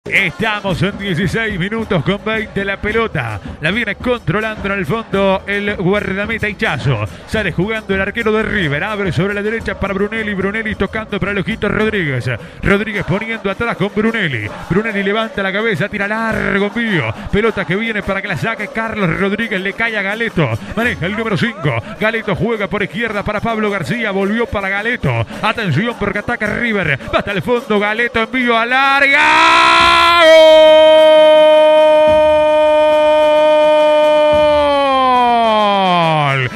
Estamos en 16 minutos con 20 la pelota. La viene controlando en el fondo el guardameta Hichazo. Sale jugando el arquero de River. Abre sobre la derecha para Brunelli. Brunelli tocando para el ojito Rodríguez. Rodríguez poniendo atrás con Brunelli. Brunelli levanta la cabeza, tira largo envío. Pelota que viene para que la saque Carlos Rodríguez. Le cae a Galeto. Maneja el número 5. Galeto juega por izquierda para Pablo García. Volvió para Galeto. Atención porque ataca River. Va hasta el fondo. Galeto envío a larga. ¡Gol!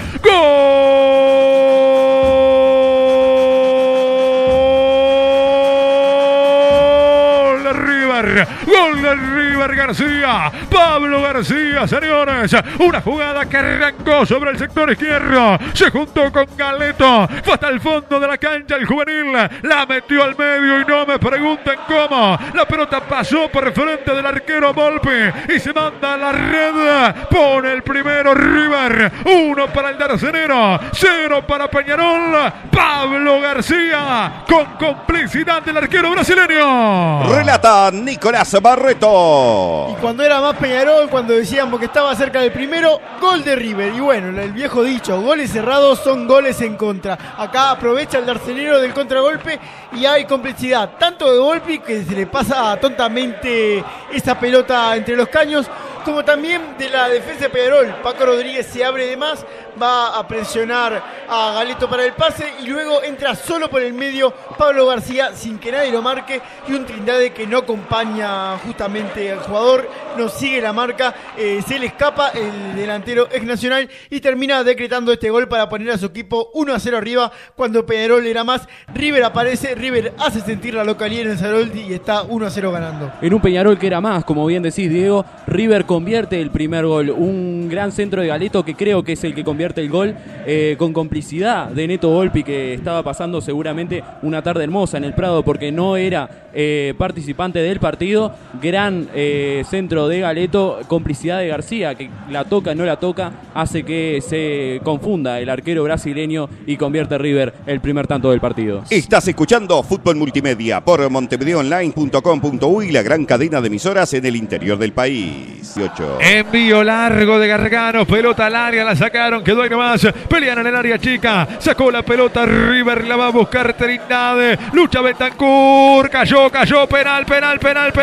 ¡Gol de River! ¡Gol de River García! Pablo García, señores. Una jugada que arrancó sobre el sector izquierdo. Se juntó con Galeto. Fue hasta el fondo de la cancha el juvenil. La metió al medio y no me pregunten cómo. La pelota pasó por frente del arquero Volpi y se manda a la red. Pone el primero River. 1 para el Darcenero. 0 para Peñarol. Pablo García con complicidad del arquero brasileño. Relata Nicolás Barreto. Y cuando era más Peñarol, cuando decíamos que estaba cerca del primero, gol de River. Y bueno, el viejo dicho, goles cerrados son goles en contra. Acá aprovecha el Darcenero del contragolpe y hay complicidad. Tanto de Volpi, que se le pasa tontamente esa pelota entre los caños, como también de la defensa de Peñarol. Paco Rodríguez se abre de más, va a presionar a Galeto para el pase y luego entra solo por el medio Pablo García sin que nadie lo marque y un Trindade que no acompaña justamente al jugador, no sigue la marca, se le escapa el delantero ex Nacional y termina decretando este gol para poner a su equipo 1-0 arriba cuando Peñarol era más. River aparece, River hace sentir la localidad en el Saroldi y está 1-0 ganando. En un Peñarol que era más, como bien decís Diego, River convierte el primer gol, un gran centro de Galeto que creo que es el que convierte el gol, con complicidad de Neto Volpi, que estaba pasando seguramente una tarde hermosa en el Prado porque no era participante del partido. Gran centro de Galeto, complicidad de García, que la toca, no la toca, hace que se confunda el arquero brasileño y convierte River el primer tanto del partido. Estás escuchando Fútbol Multimedia por montevideoonline.com.uy, la gran cadena de emisoras en el interior del país. 8. Envío largo de Gargano, pelota al área, la sacaron, quedó ahí nomás, pelean en el área chica, sacó la pelota River, la va a buscar Trindade, lucha Bentancur, cayó, penal para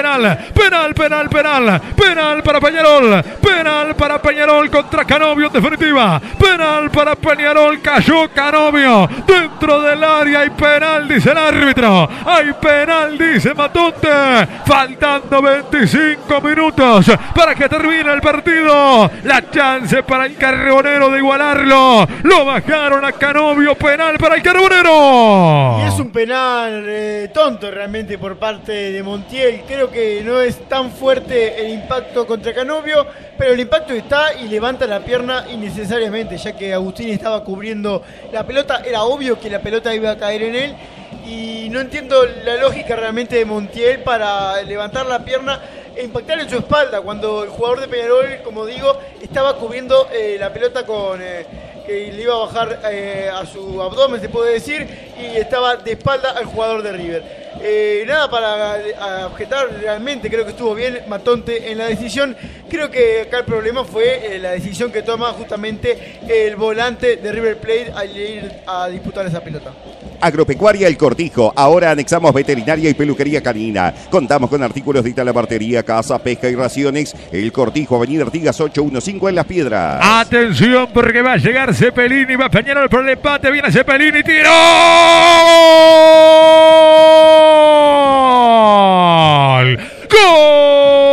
Peñarol contra Canovio en definitiva, penal para Peñarol, cayó Canovio dentro del área, hay penal dice el árbitro, hay penal dice Matonte, faltando 25 minutos para que termine el partido, la chance para el Carbonero de igualarlo, lo bajaron a Canovio, penal para el Carbonero. Y es un penal tonto realmente por parte de Montiel, creo que no es tan fuerte el impacto contra Canovio, pero el impacto está y levanta la pierna innecesariamente, ya que Agustín estaba cubriendo la pelota, era obvio que la pelota iba a caer en él y no entiendo la lógica realmente de Montiel para levantar la pierna e impactar en su espalda cuando el jugador de Peñarol, como digo, estaba cubriendo la pelota con que le iba a bajar a su abdomen, se puede decir, y estaba de espalda al jugador de River. Nada para objetar, realmente creo que estuvo bien Matonte en la decisión. Creo que acá el problema fue la decisión que toma justamente el volante de River Plate al ir a disputar esa pelota. Agropecuaria El Cortijo, ahora anexamos veterinaria y peluquería canina. Contamos con artículos de talabartería, caza, pesca y raciones. El Cortijo, Avenida Artigas 815 en Las Piedras. Atención porque va a llegar Cepelini, va Peñarol por el empate, viene Cepelini, tiró. ¡Gol!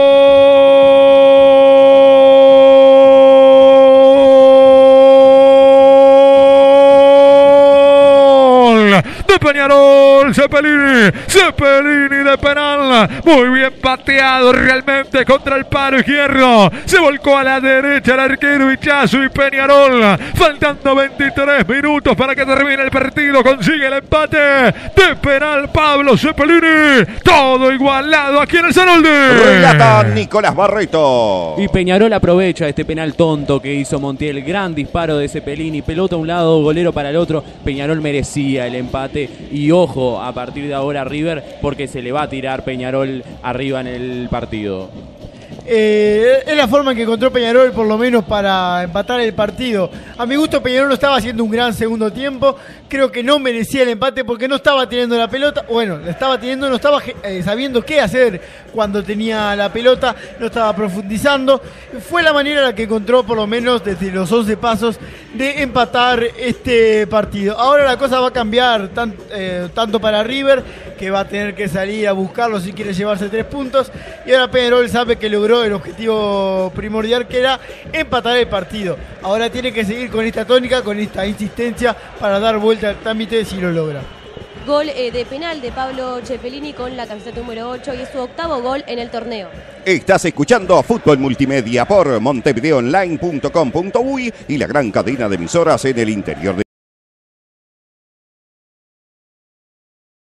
De Peñarol, Cepelini de penal, muy bien pateado realmente contra el palo izquierdo, se volcó a la derecha el arquero Hichazo y Peñarol, faltando 23 minutos para que termine el partido, consigue el empate de penal Pablo Cepelini, todo igualado aquí en el Saroldi. Relata Nicolás Barreto. Y Peñarol aprovecha este penal tonto que hizo Montiel, gran disparo de Cepelini, pelota a un lado, golero para el otro, Peñarol merecía el empate y ojo a partir de ahora River, porque se le va a tirar Peñarol arriba en el partido. Es la forma en que encontró Peñarol por lo menos para empatar el partido. A mi gusto Peñarol no estaba haciendo un gran segundo tiempo, creo que no merecía el empate porque no estaba teniendo la pelota, bueno, la estaba teniendo, no estaba sabiendo qué hacer cuando tenía la pelota, no estaba profundizando. Fue la manera en la que encontró por lo menos desde los 11 pasos de empatar este partido. Ahora la cosa va a cambiar tanto para River, que va a tener que salir a buscarlo si quiere llevarse 3 puntos, y ahora Peñarol sabe que logró el objetivo primordial, que era empatar el partido. Ahora tiene que seguir con esta tónica, con esta insistencia para dar vuelta al trámite si lo logra. Gol de penal de Pablo Cepelini con la camiseta número 8 y es su 8º gol en el torneo. Estás escuchando Fútbol Multimedia por montevideoonline.com.uy y la gran cadena de emisoras en el interior de